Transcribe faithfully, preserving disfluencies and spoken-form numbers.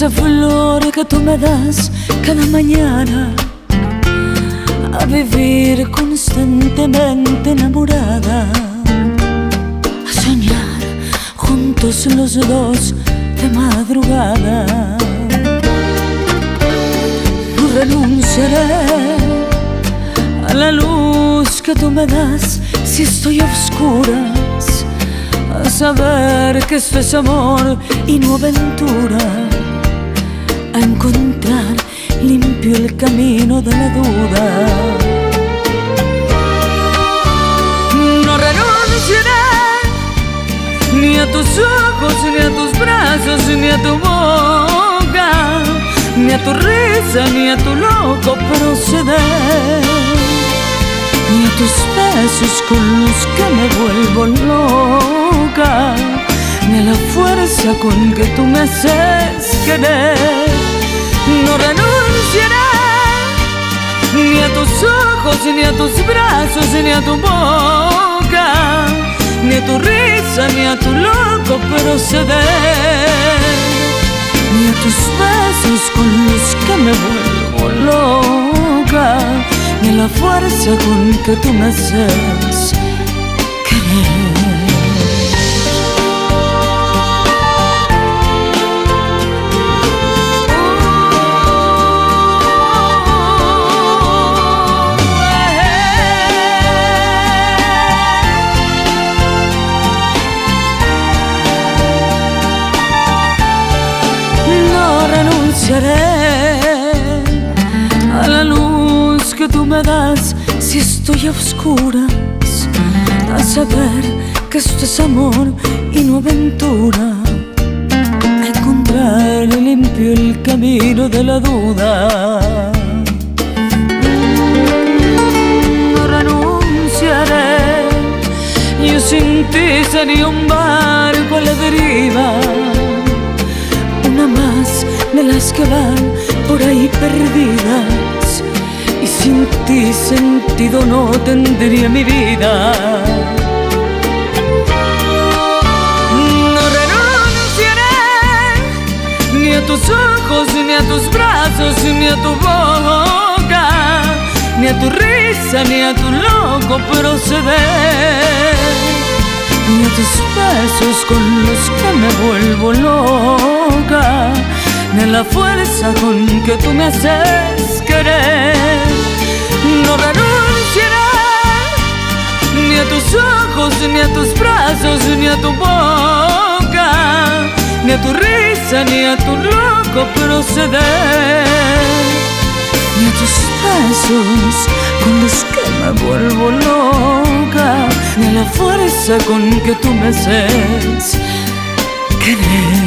dulce flor que tú me das cada mañana, a vivir constantemente enamorada, a soñar juntos los dos de madrugada. No renunciaré a la luz que tú me das si estoy a oscuras, a saber que esto es amor y no aventura, a encontrar limpio el camino de la duda. No renunciaré ni a tus ojos, ni a tus brazos, ni a tu boca, ni a tu risa, ni a tu loco proceder, ni a tus besos con los que me vuelvo loca, ni a la fuerza con que tú me haces querer. No renunciaré ni a tus ojos, ni a tus brazos, ni a tu boca, ni a tu risa, ni a tu loco proceder, ni a tus besos con los que me vuelvo loca, ni a la fuerza con que tú me haces querer. A la luz que tú me das si estoy a oscuras, a saber que esto es amor y no aventura, a encontrar limpio el camino de la duda. No renunciaré, yo sin ti sería un barco a la deriva, una más de las que van por ahí perdidas, y sin ti sentido no tendría mi vida. No renunciaré ni a tus ojos, ni a tus brazos, ni a tu boca, ni a tu risa, ni a tu loco proceder, ni a tus besos con los que me vuelvo loca, ni a la fuerza con que tú me haces querer. No renunciaré ni a tus ojos, ni a tus brazos, ni a tu boca, ni a tu risa, ni a tu loco proceder, ni a tus besos con los que me vuelvo loca, ni a la fuerza con que tú me haces querer.